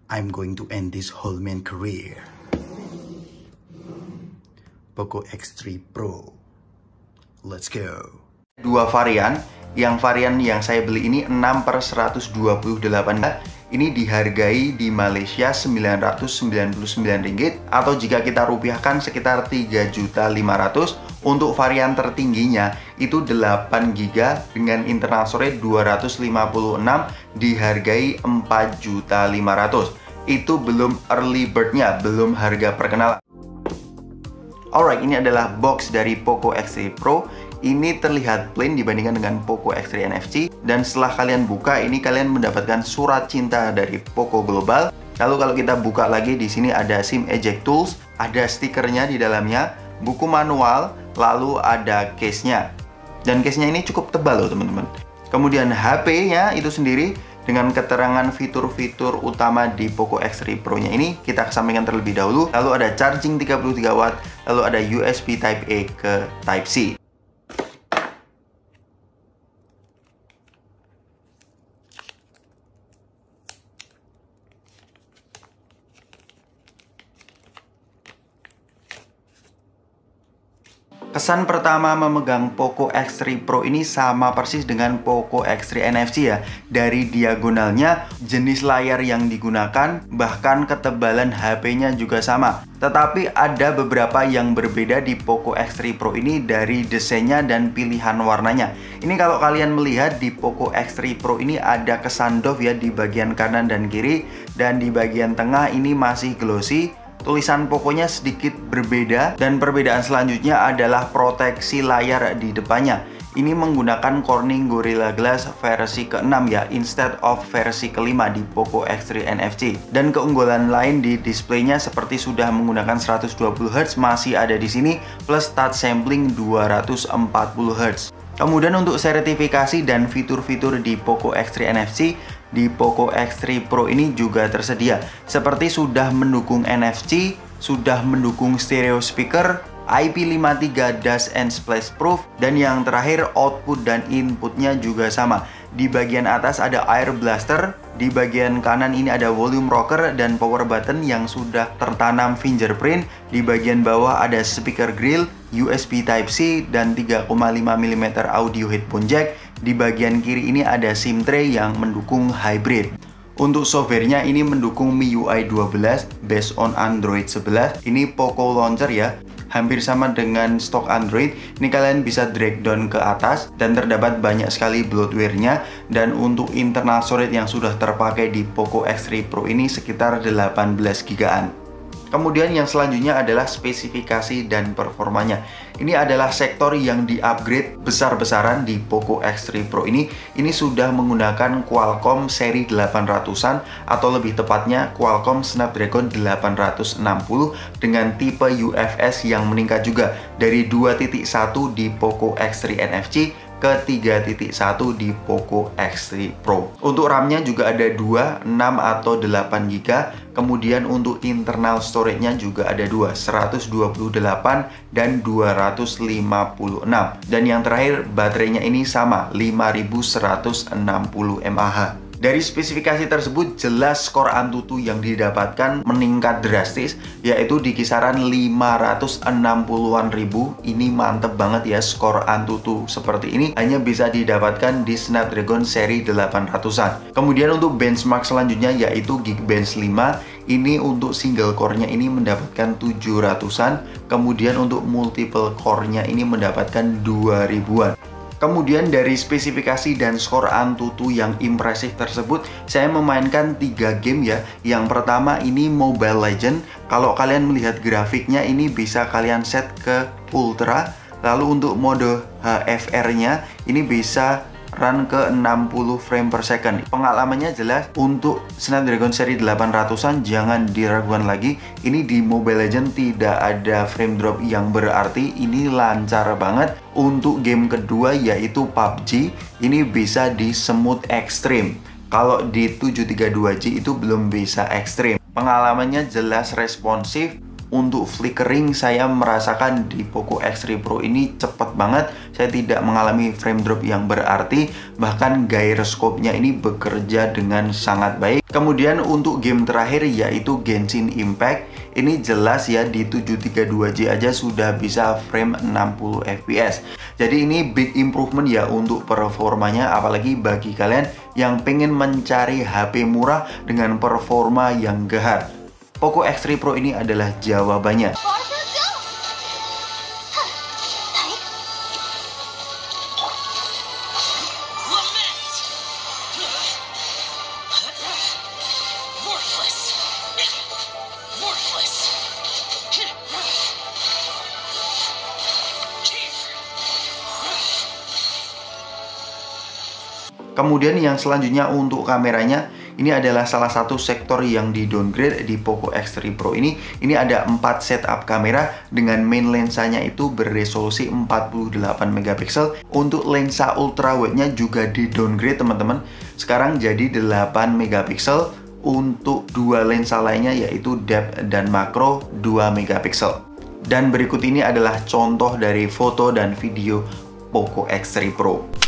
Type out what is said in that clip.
I'm going to end this whole man career. Poco X3 Pro. Let's go. Dua varian. Yang varian yang saya beli ini 6/128. Ini dihargai di Malaysia Rp999 atau jika kita rupiahkan sekitar 3.500.000. Untuk varian tertingginya itu 8GB dengan internal storage 256 dihargai 4.500.000. Itu belum early bird-nya, belum harga perkenalan. Alright, ini adalah box dari Poco X3 Pro. Ini terlihat plain dibandingkan dengan Poco X3 NFC. Dan setelah kalian buka, ini kalian mendapatkan surat cinta dari Poco Global. Lalu kalau kita buka lagi, di sini ada SIM eject tools, ada stikernya di dalamnya, buku manual, lalu ada case-nya. Dan case-nya ini cukup tebal loh teman-teman. Kemudian HP-nya itu sendiri dengan keterangan fitur-fitur utama di Poco X3 Pro-nya ini kita kesampingkan terlebih dahulu. Lalu ada charging 33 watt, lalu ada USB Type A ke Type C. Kesan pertama memegang Poco X3 Pro ini sama persis dengan Poco X3 NFC ya. Dari diagonalnya, jenis layar yang digunakan, bahkan ketebalan HP-nya juga sama. Tetapi ada beberapa yang berbeda di Poco X3 Pro ini dari desainnya dan pilihan warnanya. Ini kalau kalian melihat di Poco X3 Pro ini ada kesan doff ya di bagian kanan dan kiri. Dan di bagian tengah ini masih glossy. Tulisan Poco-nya sedikit berbeda dan perbedaan selanjutnya adalah proteksi layar di depannya. Ini menggunakan Corning Gorilla Glass versi ke-6 ya, instead of versi ke-5 di Poco X3 NFC. Dan keunggulan lain di displaynya seperti sudah menggunakan 120Hz masih ada di sini, plus touch sampling 240Hz. Kemudian untuk sertifikasi dan fitur-fitur di Poco X3 NFC, di Poco X3 Pro ini juga tersedia. Seperti sudah mendukung NFC, sudah mendukung stereo speaker, IP53 dust and splash proof, dan yang terakhir output dan inputnya juga sama. Di bagian atas ada air blaster, di bagian kanan ini ada volume rocker dan power button yang sudah tertanam fingerprint. Di bagian bawah ada speaker grill, USB Type-C, dan 3,5 mm audio headphone jack. Di bagian kiri ini ada SIM tray yang mendukung hybrid. Untuk softwarenya ini mendukung MIUI 12 based on Android 11. Ini Poco Launcher ya, hampir sama dengan stok Android. Ini kalian bisa drag down ke atas dan terdapat banyak sekali bloatware-nya. Dan untuk internal storage yang sudah terpakai di Poco X3 Pro ini sekitar 18GB-an. Kemudian yang selanjutnya adalah spesifikasi dan performanya. Ini adalah sektor yang di-upgrade besar-besaran di Poco X3 Pro ini. Ini sudah menggunakan Qualcomm seri 800-an atau lebih tepatnya Qualcomm Snapdragon 860 dengan tipe UFS yang meningkat juga dari 2.1 di Poco X3 NFC ke 3.1 di Poco X3 Pro. Untuk RAM-nya juga ada 2, 6 atau 8GB. Kemudian untuk internal storage-nya juga ada 2, 128 dan 256. Dan yang terakhir baterainya ini sama, 5160 mAh. Dari spesifikasi tersebut jelas skor Antutu yang didapatkan meningkat drastis, yaitu di kisaran 560-an ribu. Ini mantep banget ya, skor Antutu seperti ini hanya bisa didapatkan di Snapdragon seri 800-an. Kemudian untuk benchmark selanjutnya yaitu Geekbench 5. Ini untuk single core-nya ini mendapatkan 700-an. Kemudian untuk multiple core-nya ini mendapatkan 2000-an. Kemudian dari spesifikasi dan skor Antutu yang impresif tersebut, saya memainkan 3 game ya. Yang pertama ini Mobile Legends. Kalau kalian melihat grafiknya ini bisa kalian set ke Ultra. Lalu untuk mode HFR-nya ini bisa run ke 60 frame per second. Pengalamannya jelas untuk Snapdragon seri 800-an jangan diragukan lagi. Ini di Mobile Legends tidak ada frame drop yang berarti, ini lancar banget. Untuk game kedua yaitu PUBG, ini bisa di smooth extreme. Kalau di 732G itu belum bisa ekstrim. Pengalamannya jelas responsif. Untuk flickering saya merasakan di Poco X3 Pro ini cepat banget. Saya tidak mengalami frame drop yang berarti, bahkan gyroscope-nya ini bekerja dengan sangat baik. Kemudian untuk game terakhir yaitu Genshin Impact, ini jelas ya di 732J aja sudah bisa frame 60 fps. Jadi ini big improvement ya untuk performanya, apalagi bagi kalian yang pengen mencari HP murah dengan performa yang gahar. Poco X3 Pro ini adalah jawabannya. Kemudian yang selanjutnya untuk kameranya, ini adalah salah satu sektor yang di downgrade di Poco X3 Pro ini. Ini ada 4 setup kamera dengan main lensanya itu beresolusi 48 megapiksel. Untuk lensa ultrawide-nya juga di downgrade teman-teman. Sekarang jadi 8 megapiksel. Untuk dua lensa lainnya yaitu depth dan makro 2 megapiksel. Dan berikut ini adalah contoh dari foto dan video Poco X3 Pro.